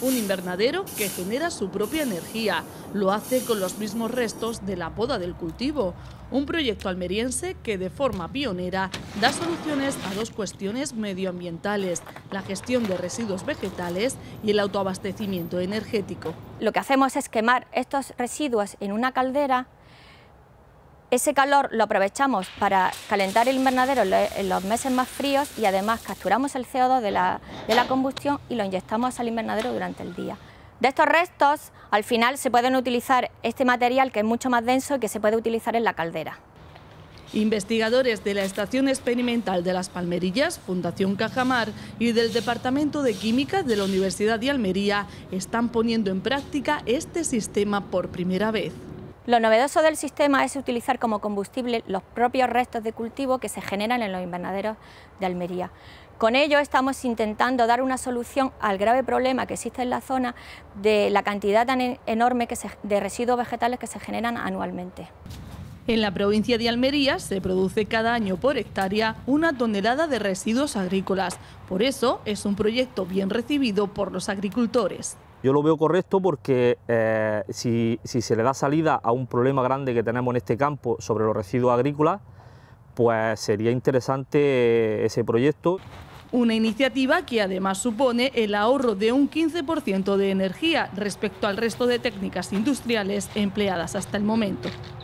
un invernadero que genera su propia energía. Lo hace con los mismos restos de la poda del cultivo. Un proyecto almeriense que de forma pionera da soluciones a dos cuestiones medioambientales: la gestión de residuos vegetales y el autoabastecimiento energético. Lo que hacemos es quemar estos residuos en una caldera. Ese calor lo aprovechamos para calentar el invernadero en los meses más fríos y además capturamos el CO2 de la combustión y lo inyectamos al invernadero durante el día. De estos restos, al final se pueden utilizar este material, que es mucho más denso y que se puede utilizar en la caldera. Investigadores de la Estación Experimental de Las Palmerillas, Fundación Cajamar, y del Departamento de Química de la Universidad de Almería están poniendo en práctica este sistema por primera vez. Lo novedoso del sistema es utilizar como combustible los propios restos de cultivo que se generan en los invernaderos de Almería. Con ello estamos intentando dar una solución al grave problema que existe en la zona de la cantidad tan enorme de residuos vegetales que se generan anualmente. En la provincia de Almería se produce cada año por hectárea 1 tonelada de residuos agrícolas. Por eso es un proyecto bien recibido por los agricultores. Yo lo veo correcto porque si se le da salida a un problema grande que tenemos en este campo sobre los residuos agrícolas, pues sería interesante ese proyecto. Una iniciativa que además supone el ahorro de un 15% de energía respecto al resto de técnicas industriales empleadas hasta el momento.